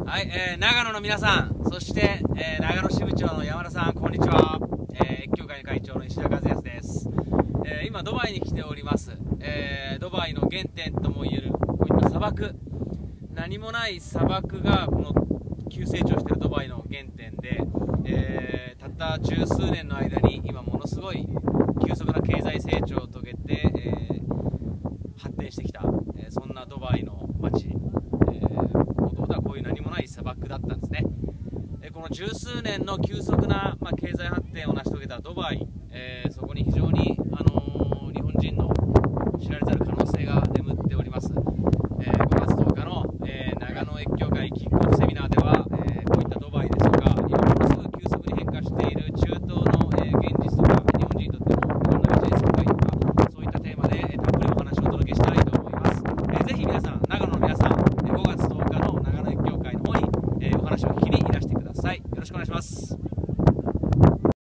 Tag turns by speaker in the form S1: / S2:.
S1: はい、長野の皆さん、そして、長野支部長の山田さん、こんにちは。越境会の会長の石田和康です。今ドバイに来ております。ドバイの原点ともいえるこういった砂漠、何もない砂漠がこの急成長しているドバイの原点で、たった十数年の間に今ものすごい急速な経済成長を遂げて、発展してきた、そんなドバイの街、もともとはこういう何もない砂漠だったんですね。この十数年の急速な、経済発展を成し遂げたドバイ、そこに非常に、日本人の知られざる可能性が眠っております。5月10日の、長野越境会キックオフセミナーでは、こういったドバイですとか、今ものすごく急速に変化している中東の、現実とか、日本人にとってのいろんなビジネス機会とか、そういったテーマで、たっぷりお話をお届けしたいと思います。ぜひ皆さん、長野の皆さん、5月10日の長野越境会の方に、お話を聞きにいらしてください。よろしくお願いします。